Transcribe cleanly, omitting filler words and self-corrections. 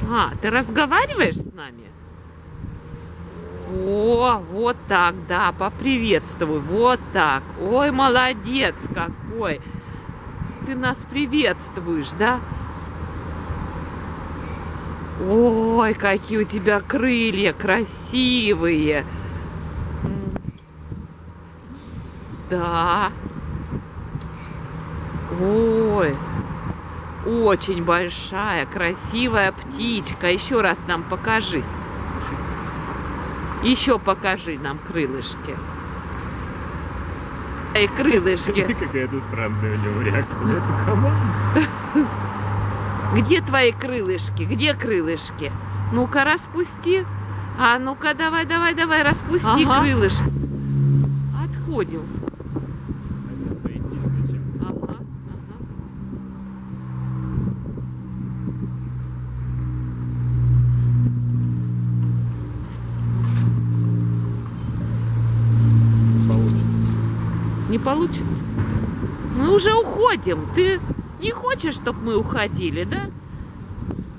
Ага, ты разговариваешь с нами? О, вот так, да, поприветствуй, вот так. Ой, молодец какой. Ты нас приветствуешь, да? Ой, какие у тебя крылья красивые. Да. Ой, очень большая, красивая птичка. Еще раз нам покажись. Еще покажи нам крылышки. Эй, крылышки. Какая-то странная у него реакция на эту команду. Где твои крылышки? Где крылышки? Ну-ка, распусти. А ну-ка, давай, давай, давай, распусти крылышки. Отходим. Ага, ага. Не получится? Мы уже уходим. Ты не хочешь, чтобы мы уходили, да?